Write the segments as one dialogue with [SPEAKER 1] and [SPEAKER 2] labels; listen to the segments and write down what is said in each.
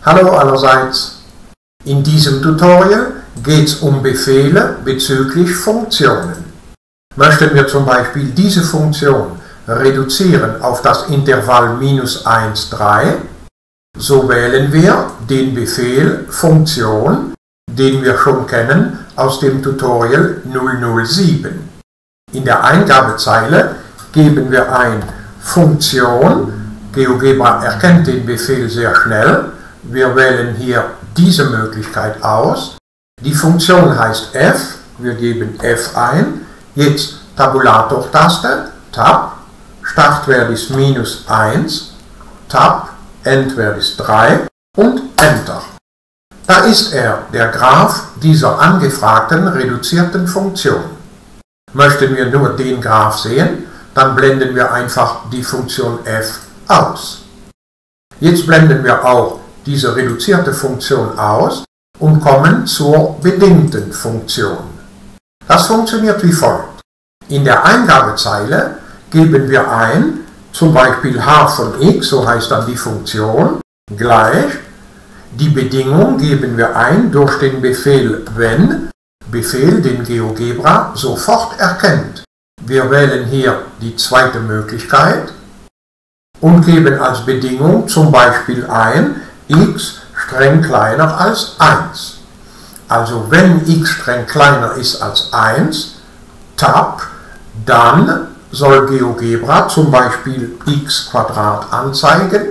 [SPEAKER 1] Hallo allerseits! In diesem Tutorial geht es um Befehle bezüglich Funktionen. Möchten wir zum Beispiel diese Funktion reduzieren auf das Intervall -1, 3, so wählen wir den Befehl Funktion, den wir schon kennen aus dem Tutorial 007. In der Eingabezeile geben wir ein Funktion. GeoGebra erkennt den Befehl sehr schnell. Wir wählen hier diese Möglichkeit aus. Die Funktion heißt f. Wir geben f ein. Jetzt Tabulator-Taste, Tab. Startwert ist -1, Tab. Endwert ist 3 und Enter. Da ist er, der Graph dieser angefragten reduzierten Funktion. Möchten wir nur den Graph sehen, dann blenden wir einfach die Funktion f aus. Jetzt blenden wir auch diese reduzierte Funktion aus und kommen zur bedingten Funktion. Das funktioniert wie folgt. In der Eingabezeile geben wir ein, zum Beispiel h von x, so heißt dann die Funktion, gleich, die Bedingung geben wir ein durch den Befehl wenn, Befehl, den GeoGebra sofort erkennt. Wir wählen hier die zweite Möglichkeit und geben als Bedingung zum Beispiel ein, x streng kleiner als 1. Also wenn x streng kleiner ist als 1, Tab, dann soll GeoGebra zum Beispiel x² anzeigen,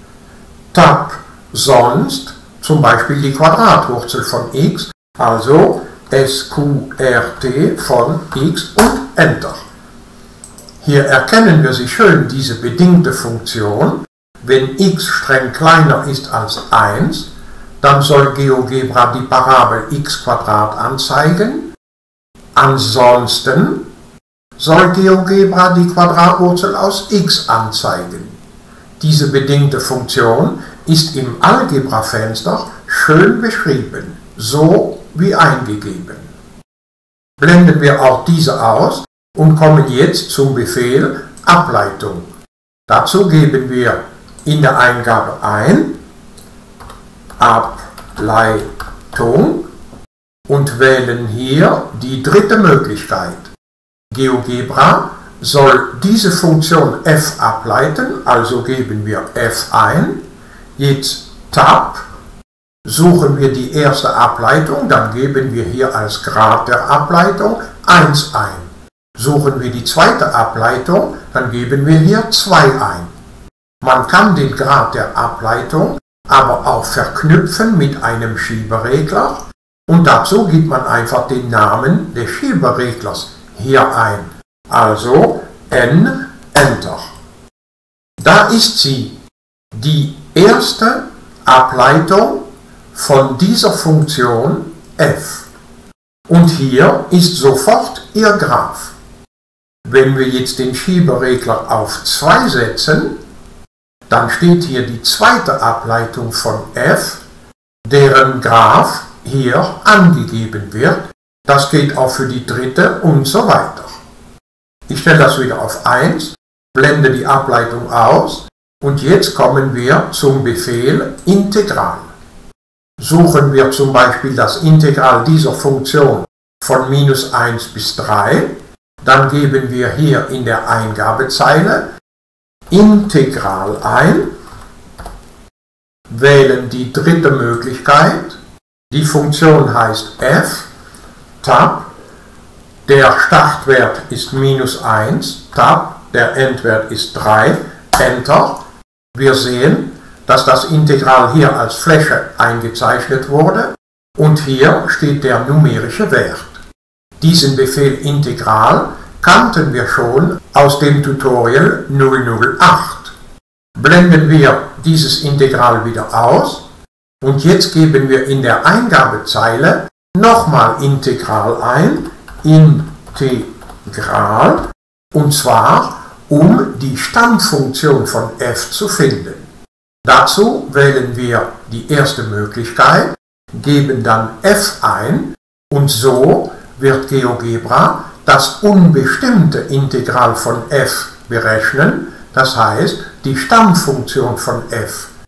[SPEAKER 1] Tab sonst zum Beispiel die Quadratwurzel von x, also SQRT von x und Enter. Hier erkennen wir sie schön diese bedingte Funktion. Wenn x streng kleiner ist als 1, dann soll GeoGebra die Parabel x² anzeigen. Ansonsten soll GeoGebra die Quadratwurzel aus x anzeigen. Diese bedingte Funktion ist im Algebra-Fenster schön beschrieben, so wie eingegeben. Blenden wir auch diese aus und kommen jetzt zum Befehl Ableitung. Dazu geben wir in der Eingabe ein Ableitung und wählen hier die dritte Möglichkeit. GeoGebra soll diese Funktion f ableiten, also geben wir f ein. Jetzt Tab, suchen wir die erste Ableitung, dann geben wir hier als Grad der Ableitung 1 ein. Suchen wir die zweite Ableitung, dann geben wir hier 2 ein. Man kann den Grad der Ableitung aber auch verknüpfen mit einem Schieberegler und dazu gibt man einfach den Namen des Schiebereglers hier ein. Also N, Enter. Da ist sie, die erste Ableitung von dieser Funktion f. Und hier ist sofort ihr Graph. Wenn wir jetzt den Schieberegler auf 2 setzen, dann steht hier die zweite Ableitung von f, deren Graph hier angegeben wird. Das geht auch für die dritte und so weiter. Ich stelle das wieder auf 1, blende die Ableitung aus und jetzt kommen wir zum Befehl Integral. Suchen wir zum Beispiel das Integral dieser Funktion von -1 bis 3, dann geben wir hier in der Eingabezeile Integral ein, wählen die dritte Möglichkeit, die Funktion heißt f, Tab, der Startwert ist -1, Tab, der Endwert ist 3, Enter. Wir sehen, dass das Integral hier als Fläche eingezeichnet wurde und hier steht der numerische Wert. Diesen Befehl Integral kannten wir schon aus dem Tutorial 008. Blenden wir dieses Integral wieder aus und jetzt geben wir in der Eingabezeile nochmal Integral ein, Integral, und zwar um die Stammfunktion von f zu finden. Dazu wählen wir die erste Möglichkeit, geben dann f ein und so wird GeoGebra das unbestimmte Integral von f berechnen, das heißt die Stammfunktion von f.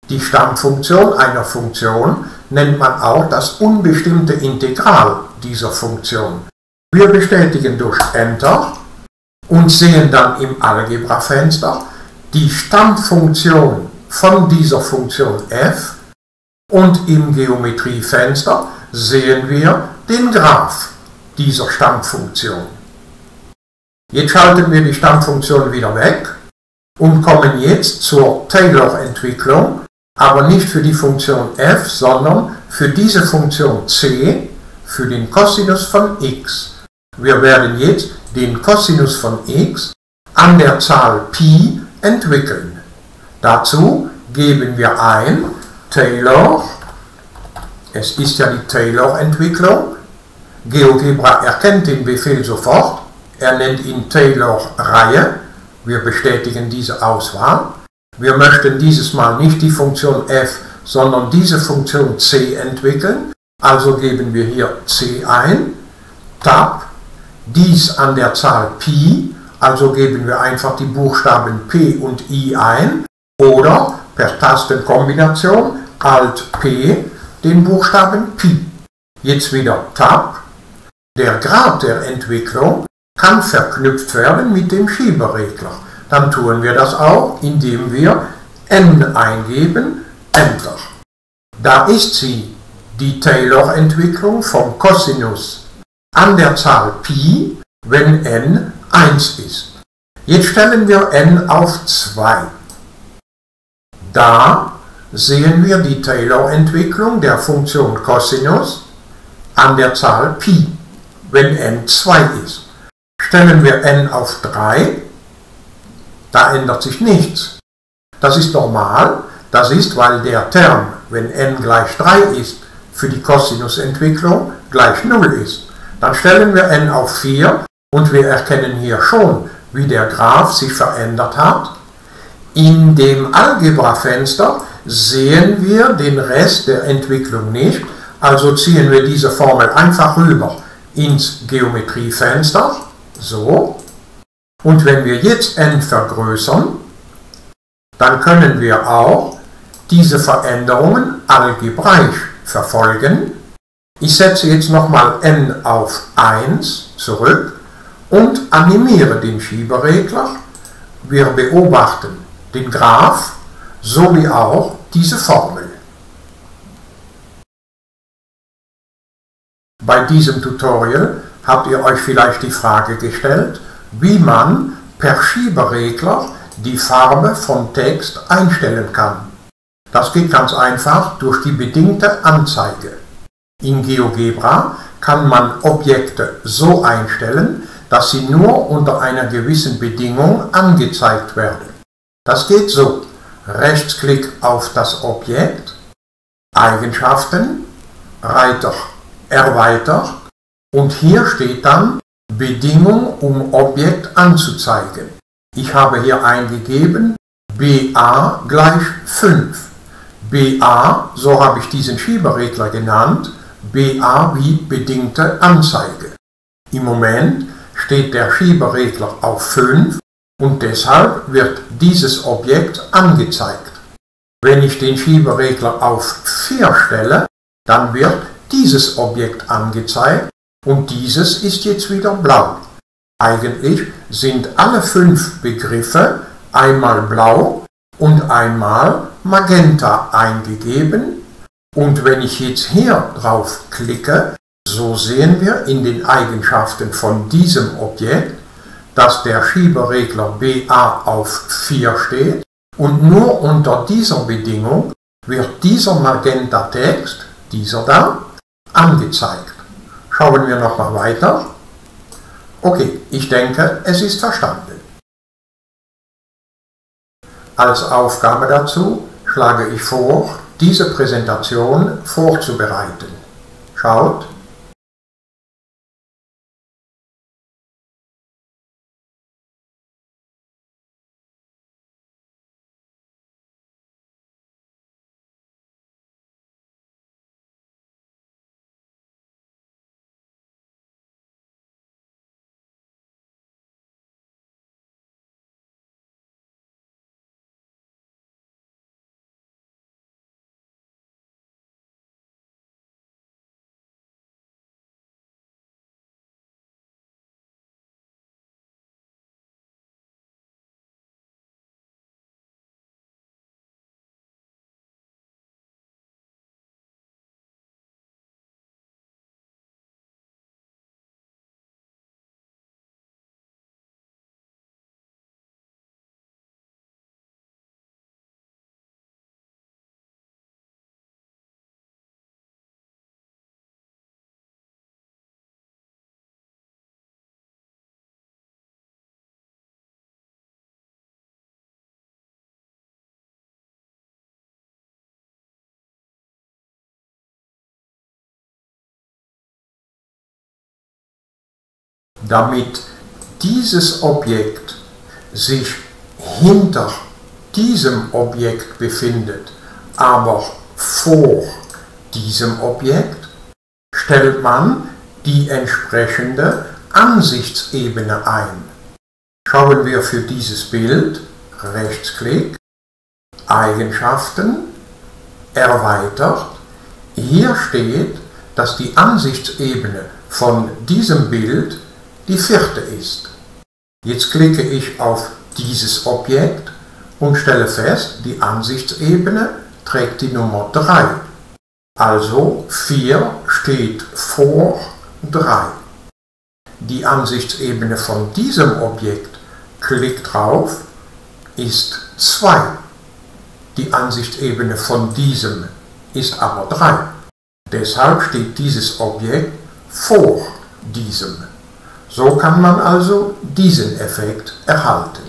[SPEAKER 1] Die Stammfunktion einer Funktion nennt man auch das unbestimmte Integral dieser Funktion. Wir bestätigen durch Enter und sehen dann im Algebra-Fenster die Stammfunktion von dieser Funktion f und im Geometriefenster sehen wir den Graph dieser Stammfunktion. Jetzt schalten wir die Stammfunktion wieder weg und kommen jetzt zur Taylor-Entwicklung, aber nicht für die Funktion f, sondern für diese Funktion c, für den Cosinus von x. Wir werden jetzt den Cosinus von x an der Zahl Pi entwickeln. Dazu geben wir ein Taylor, es ist ja die Taylor-Entwicklung. GeoGebra erkennt den Befehl sofort, er nennt ihn Taylor-Reihe. Wir bestätigen diese Auswahl. Wir möchten dieses Mal nicht die Funktion f, sondern diese Funktion c entwickeln. Also geben wir hier c ein, Tab, dies an der Zahl Pi, also geben wir einfach die Buchstaben P und I ein oder per Tastenkombination Alt P den Buchstaben Pi. Jetzt wieder Tab. Der Grad der Entwicklung kann verknüpft werden mit dem Schieberegler. Dann tun wir das auch, indem wir n eingeben, Enter. Da ist sie, die Taylor-Entwicklung vom Cosinus an der Zahl Pi, wenn n 1 ist. Jetzt stellen wir n auf 2. Da sehen wir die Taylor-Entwicklung der Funktion Cosinus an der Zahl Pi, wenn n 2 ist. Stellen wir n auf 3, da ändert sich nichts. Das ist normal, das ist, weil der Term, wenn n gleich 3 ist, für die Cosinusentwicklung gleich 0 ist. Dann stellen wir n auf 4 und wir erkennen hier schon, wie der Graph sich verändert hat. In dem Algebra-Fenster sehen wir den Rest der Entwicklung nicht, also ziehen wir diese Formel einfach rüber ins Geometriefenster, so. Und wenn wir jetzt n vergrößern, dann können wir auch diese Veränderungen algebraisch verfolgen. Ich setze jetzt nochmal n auf 1 zurück und animiere den Schieberegler. Wir beobachten den Graph sowie auch diese Formel. Bei diesem Tutorial habt ihr euch vielleicht die Frage gestellt, wie man per Schieberegler die Farbe von Text einstellen kann. Das geht ganz einfach durch die bedingte Anzeige. In GeoGebra kann man Objekte so einstellen, dass sie nur unter einer gewissen Bedingung angezeigt werden. Das geht so: Rechtsklick auf das Objekt, Eigenschaften, Reiter Erweitert und hier steht dann Bedingung, um Objekt anzuzeigen. Ich habe hier eingegeben BA gleich 5. BA, so habe ich diesen Schieberegler genannt, BA wie bedingte Anzeige. Im Moment steht der Schieberegler auf 5 und deshalb wird dieses Objekt angezeigt. Wenn ich den Schieberegler auf 4 stelle, dann wird dieses Objekt angezeigt und dieses ist jetzt wieder blau. Eigentlich sind alle 5 Begriffe einmal blau und einmal magenta eingegeben und wenn ich jetzt hier drauf klicke, so sehen wir in den Eigenschaften von diesem Objekt, dass der Schieberegler BA auf 4 steht und nur unter dieser Bedingung wird dieser magenta Text, dieser da, angezeigt. Schauen wir nochmal weiter. Okay, ich denke, es ist verstanden. Als Aufgabe dazu schlage ich vor, diese Präsentation vorzubereiten. Schaut! damit dieses Objekt sich hinter diesem Objekt befindet, aber vor diesem Objekt, stellt man die entsprechende Ansichtsebene ein. Schauen wir für dieses Bild, Rechtsklick, Eigenschaften, erweitert. Hier steht, dass die Ansichtsebene von diesem Bild die vierte ist. Jetzt klicke ich auf dieses Objekt und stelle fest, die Ansichtsebene trägt die Nummer 3. Also 4 steht vor 3. Die Ansichtsebene von diesem Objekt, klick drauf, ist 2. Die Ansichtsebene von diesem ist aber 3. Deshalb steht dieses Objekt vor diesem. So kann man also diesen Effekt erhalten.